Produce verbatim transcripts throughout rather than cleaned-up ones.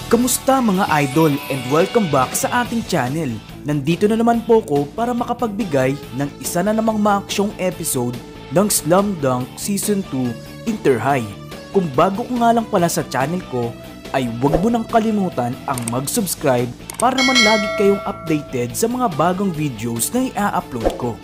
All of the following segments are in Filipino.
Kamusta mga idol and welcome back sa ating channel. Nandito na naman po ko para makapagbigay ng isa na namang maaksyong episode ng Slam Dunk Season two Interhigh. Kung bago ko nga lang pala sa channel ko, ay huwag mo nang kalimutan ang mag-subscribe para naman lagi kayong updated sa mga bagong videos na i-upload ko.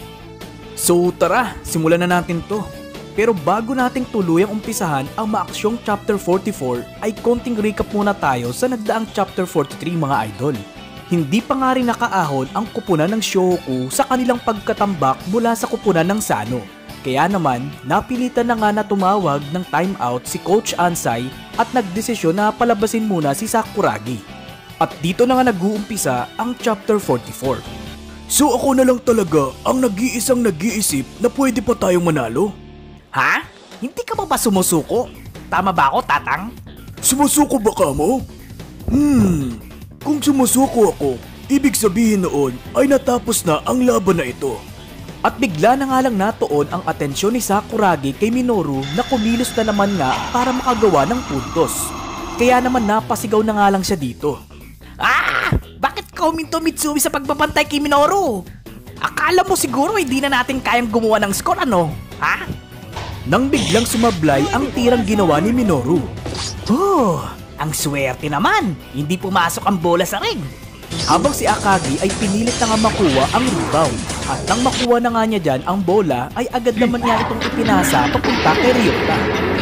So tara, simulan na natin to. Pero bago nating tuluyang umpisahan ang maaksyong Chapter forty-four ay konting recap muna tayo sa nagdaang Chapter forty-three mga idol. Hindi pa nga rin nakaahon ang kupunan ng Shohoku sa kanilang pagkatambak mula sa kupunan ng Sano. Kaya naman, napilitan na nga na tumawag ng timeout si Coach Anzai at nagdesisyon na palabasin muna si Sakuragi. At dito na nga nag-uumpisa ang Chapter forty-four. So ako na lang talaga ang nag-iisang nag-iisip na pwede pa tayong manalo? Ha? Hindi ka ba ba sumusuko? Tama ba ako, Tatang? Sumusuko ba ka mo? Hmm, kung sumusuko ako, ibig sabihin noon ay natapos na ang laban na ito. At bigla na nga lang natuon ang atensyon ni Sakuragi kay Minoru na kumilos na naman nga para makagawa ng puntos. Kaya naman napasigaw na nga lang siya dito. Ah! Bakit ka huminto Mitsui sa pagbabantay kay Minoru? Akala mo siguro hindi na natin kayang gumawa ng score ano? Ha? Nang biglang sumablay ang tirang ginawa ni Minoru. Oh, ang swerte naman! Hindi pumasok ang bola sa ring. Habang si Akagi ay pinilit na nga makuha ang rebound. At nang makuha na nga niya dyan ang bola ay agad naman niya itong ipinasa papunta kay Ryota.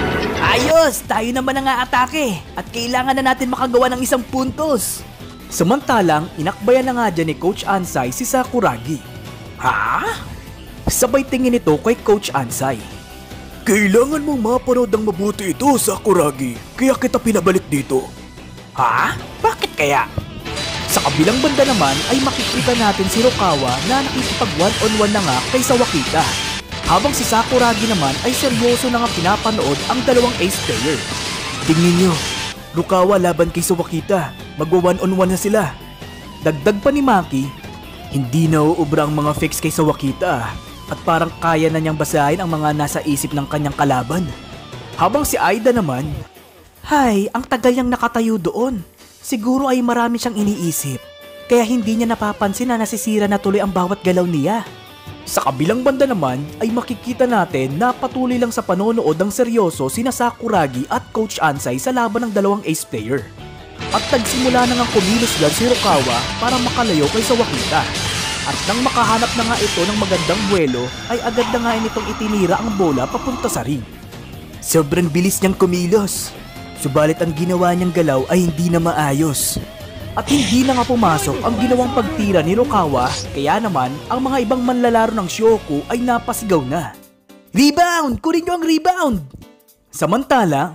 Ayos! Tayo naman ang aatake at kailangan na natin makagawa ng isang puntos. Samantalang inakbayan na nga dyan ni Coach Anzai si Sakuragi. Ha? Sabay tingin ito kay Coach Anzai. Kailangan mong mapanood ng mabuti ito, Sakuragi, kaya kita pinabalik dito. Ha? Bakit kaya? Sa kabilang banda naman ay makikita natin si Rukawa na nakikipag one-on-one na nga kay Sawakita. Habang si Sakuragi naman ay seryoso na nga pinapanood ang dalawang ace player. Tingnan nyo, Rukawa laban kay Sawakita, magwa one-on-one na sila. Dagdag pa ni Maki, hindi na uubra ang mga fix kay Sawakita. At parang kaya na niyang basahin ang mga nasa isip ng kanyang kalaban. Habang si Aida naman, hay, ang tagal niyang nakatayo doon. Siguro ay marami siyang iniisip. Kaya hindi niya napapansin na nasisira na tuloy ang bawat galaw niya. Sa kabilang banda naman ay makikita natin na patuloy lang sa panonood ng seryoso sina Sakuragi at Coach Anzai sa laban ng dalawang ace player. At nagsimula na nga kumilos dyan si Rukawa para makalayo kay Sawakita. At nang makahanap na nga ito ng magandang buwelo ay agad na nga nitong itinira ang bola papunta sa ring. Sobrang bilis niyang kumilos. Subalit ang ginawa niyang galaw ay hindi na maayos. At hindi na nga pumasok ang ginawang pagtira ni Rukawa, kaya naman ang mga ibang manlalaro ng Shohoku ay napasigaw na. Rebound! Kunin niyo ang rebound! Samantala,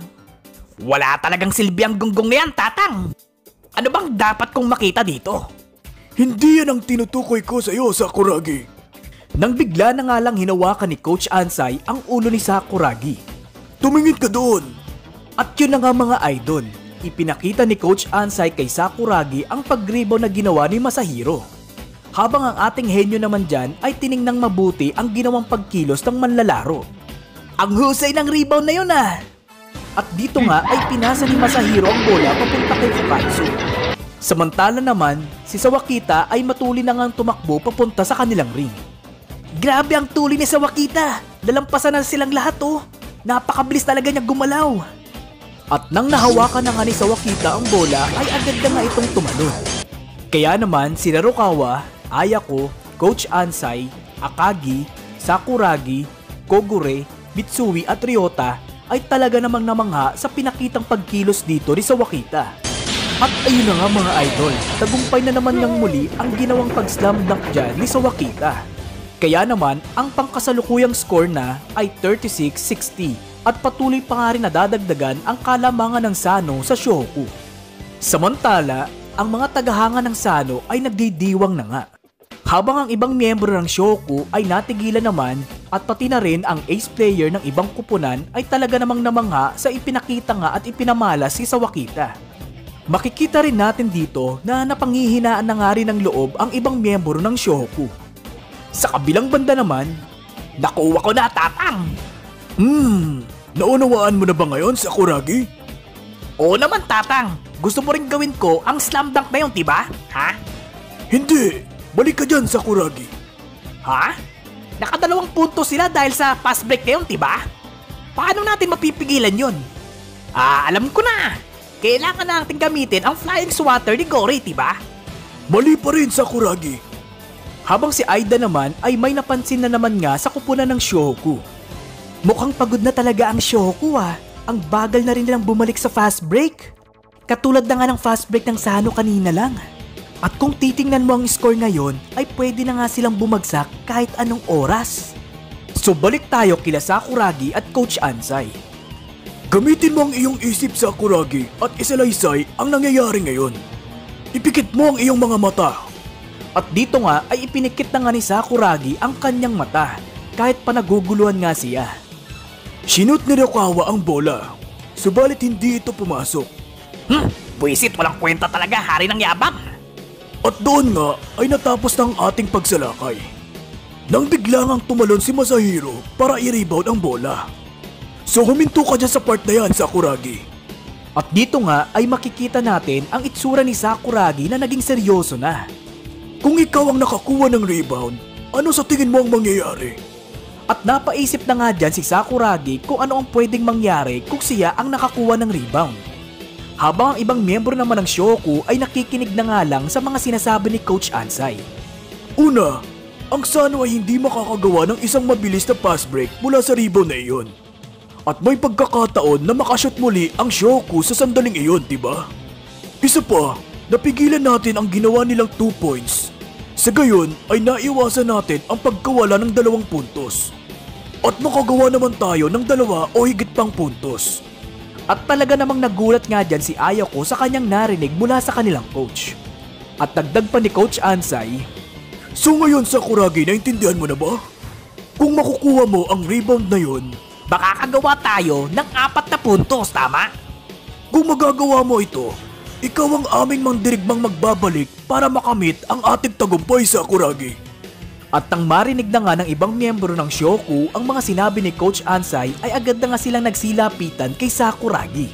wala talagang silbi ang gunggong na yan, Tatang! Ano bang dapat kong makita dito? Hindi yan ang tinutukoy ko sa iyo, Sakuragi. Nang bigla na nga lang hinawakan ni Coach Anzai ang ulo ni Sakuragi. Tumingin ka doon! At yun na nga mga idol, ipinakita ni Coach Anzai kay Sakuragi ang pag-rebound na ginawa ni Masahiro. Habang ang ating henyo naman dyan ay tiningnang mabuti ang ginawang pagkilos ng manlalaro. Ang husay ng rebound na yun ah! At dito nga ay pinasa ni Masahiro ang bola papunta kay Fukatsu. Samantala naman, si Sawakita ay matuloy na ngang tumakbo papunta sa kanilang ring. Grabe ang tuloy ni Sawakita! Lalampasan na silang lahat oh! Napakabilis talaga niya gumalaw! At nang nahawakan na nga ni Sawakita ang bola ay agad na nga itong tumalon. Kaya naman si Rukawa, Ayako, Coach Anzai, Akagi, Sakuragi, Kogure, Mitsui at Ryota ay talaga namang namangha sa pinakitang pagkilos dito ni Sawakita. At ayun na nga mga idol, tagumpay na naman niyang muli ang ginawang pag-slam dunk dyan ni Sawakita. Kaya naman, ang pangkasalukuyang score na ay thirty-six sixty at patuloy pa nga rin nadadagdagan ang kalamangan ng Sano sa Shohoku. Samantala, ang mga tagahanga ng Sano ay nagdidiwang na nga. Habang ang ibang miyembro ng Shohoku ay natigilan naman at pati na rin ang ace player ng ibang kupunan ay talaga namang namangha sa ipinakita nga at ipinamalas si Sawakita. Makikita rin natin dito na napanghihinaan na nga rin ng loob ang ibang miyembro ng Shohoku. Sa kabilang banda naman, nakuha ko na, Tatang! Hmm, naunawaan mo na ba ngayon, Sakuragi? Oo naman, Tatang. gusto mo rin gawin ko ang slam dunk na yun, diba? Ha? Hindi! Balik ka dyan, Sakuragi. Ha? Nakadalawang punto sila dahil sa fast break na yun, diba? Paano natin mapipigilan yun? Ah, alam ko na! Kailangan natin gamitin ang flying swatter ni Gory, diba? Mali pa rin, Sakuragi. Habang si Aida naman ay may napansin na naman nga sa kupunan ng Shoku. Mukhang pagod na talaga ang Shoku ah. Ang bagal na rin nilang bumalik sa fast break. Katulad na nga ng fast break ng Sano kanina lang. At kung titingnan mo ang score ngayon ay pwede na nga silang bumagsak kahit anong oras. So balik tayo kila Sakuragi at Coach Anzai. Gamitin mo ang iyong isip, Sakuragi, at isalaysay ang nangyayari ngayon. Ipikit mo ang iyong mga mata. At dito nga ay ipinikit na nga ni Sakuragi ang kanyang mata kahit pa naguguluhan nga siya. Sinut ni Rukawa ang bola, subalit hindi ito pumasok. Hmm, buwisit, walang kwenta talaga, hari ng yabang. At doon nga ay natapos na ang ating pagsalakay. Nang biglang ang tumalon si Masahiro para i-rebound ang bola. So huminto ka dyan sa part na yan, Sakuragi. At dito nga ay makikita natin ang itsura ni Sakuragi na naging seryoso na. Kung ikaw ang nakakuha ng rebound, ano sa tingin mo ang mangyayari? At napaisip na nga dyan si Sakuragi kung ano ang pwedeng mangyari kung siya ang nakakuha ng rebound. Habang ang ibang miyembro naman ng Shoku ay nakikinig na nga lang sa mga sinasabi ni Coach Anzai. Una, ang Sano ay hindi makakagawa ng isang mabilis na pass break mula sa rebound na iyon. At may pagkakataon na makashoot muli ang Shoku sa sandaling iyon, diba? Isa pa, napigilan natin ang ginawa nilang two points. Sa gayon ay naiwasan natin ang pagkawala ng dalawang puntos. At makagawa naman tayo ng dalawa o higit pang puntos. At talaga namang nagulat nga dyan si Ayako sa kanyang narinig mula sa kanilang coach. At dagdag pa ni Coach Anzai, so ngayon, Sakuragi, naintindihan mo na ba? Kung makukuha mo ang rebound na yun, makakagawa tayo ng apat na puntos, tama? Kung magagawa mo ito, ikaw ang aming mandirigmang magbabalik para makamit ang ating tagumpay, Sakuragi. At nang marinig na nga ng ibang miyembro ng Shoku ang mga sinabi ni Coach Anzai ay agad na nga silang nagsilapitan kay Sakuragi.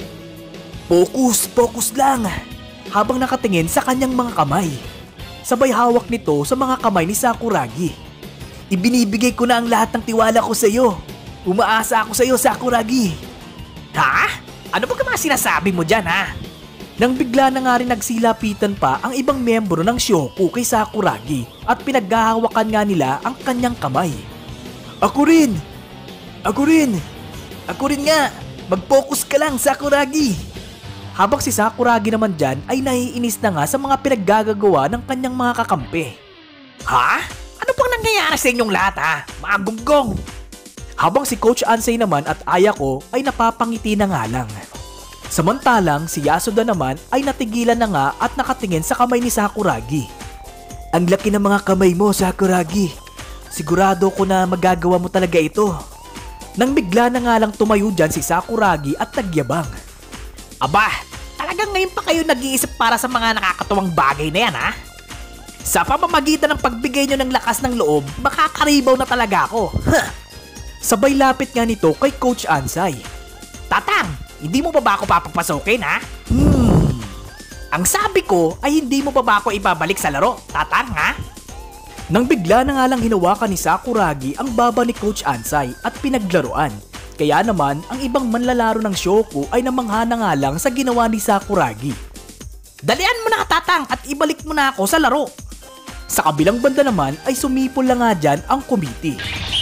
Focus, focus lang! Habang nakatingin sa kanyang mga kamay. Sabay hawak nito sa mga kamay ni Sakuragi. Ibinibigay ko na ang lahat ng tiwala ko sa iyo. Umaasa ako sa iyo, Sakuragi. Ha? Ano ba ka mga sinasabi mo dyan, ha? Nang bigla na nga rin nagsilapitan pa ang ibang miyembro ng Shoku kay Sakuragi at pinaghahawakan nga nila ang kanyang kamay. Ako rin! Ako rin! Ako rin nga! Mag-focus ka lang, Sakuragi! Habang si Sakuragi naman dyan ay naiinis na nga sa mga pinaggagagawa ng kanyang mga kakampi. Ha? Ano pang nangyayari sa inyong lahat, ha? Mga gunggong! Habang si Coach Anzai naman at Ayako ay napapangiti na nga lang. Samantalang si Yasuda naman ay natigilan na nga at nakatingin sa kamay ni Sakuragi. Ang laki ng mga kamay mo, Sakuragi. Sigurado ko na magagawa mo talaga ito. Nang bigla na nga lang tumayo dyan si Sakuragi at nagyabang. Aba, talagang ngayon pa kayo nag-iisip para sa mga nakakatuwang bagay na yan, ha? Sa pamamagitan ng pagbigay nyo ng lakas ng loob, makakaribaw na talaga ako. Huh. Sabay lapit nga nito kay Coach Anzai. Tatang! Hindi mo ba ba ako papapasukin, ha? Hmm. Ang sabi ko ay hindi mo ba ba ako ibabalik sa laro, Tatang, ha? Nang bigla na nga lang hinawakan ni Sakuragi ang baba ni Coach Anzai at pinaglaruan. Kaya naman ang ibang manlalaro ng Shoku ay namangha na nga lang sa ginawa ni Sakuragi. Dalian mo na, Tatang, at ibalik mo na ako sa laro. Sa kabilang banda naman ay sumipol na nga dyan ang committee.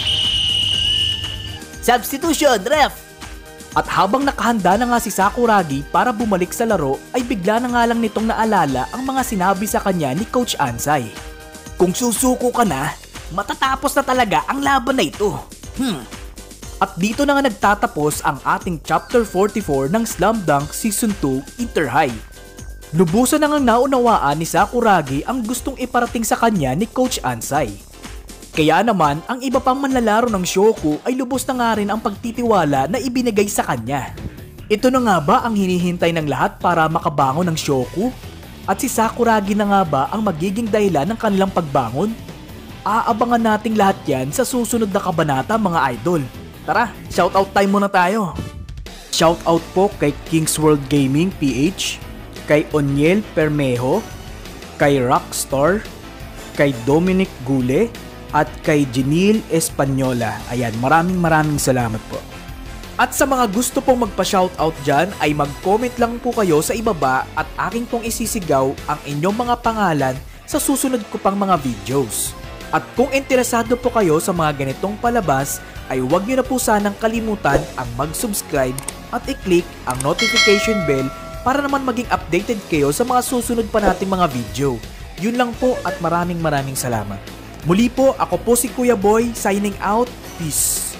Substitution, ref! At habang nakahanda na nga si Sakuragi para bumalik sa laro ay bigla na nga lang nitong naalala ang mga sinabi sa kanya ni Coach Anzai. Kung susuko ka na, matatapos na talaga ang laban na ito. Hmm. At dito na nga nagtatapos ang ating Chapter forty-four ng Slam Dunk Season two Interhigh. Lubusan na nga naunawaan ni Sakuragi ang gustong iparating sa kanya ni Coach Anzai. Kaya naman, ang iba pang manlalaro ng Shoku ay lubos na nga rin ang pagtitiwala na ibinigay sa kanya. Ito na nga ba ang hinihintay ng lahat para makabangon ng Shoku? At si Sakuragi na nga ba ang magiging dahilan ng kanilang pagbangon? Aabangan nating lahat yan sa susunod na kabanata, mga idol. Tara, shoutout time muna tayo. Shoutout po kay Kings World Gaming P H, kay Oniel Permejo, kay Rockstar, kay Dominic Gule, at kay Janil Española. Ayan, maraming maraming salamat po. At sa mga gusto pong magpa-shoutout dyan ay mag-comment lang po kayo sa ibaba at aking pong isisigaw ang inyong mga pangalan sa susunod ko pang mga videos. At kung interesado po kayo sa mga ganitong palabas ay huwag nyo na po sanang kalimutan ang mag-subscribe at i-click ang notification bell para naman maging updated kayo sa mga susunod pa nating mga video. Yun lang po at maraming maraming salamat. Muli po, ako po si Kuya Boy, signing out. Peace!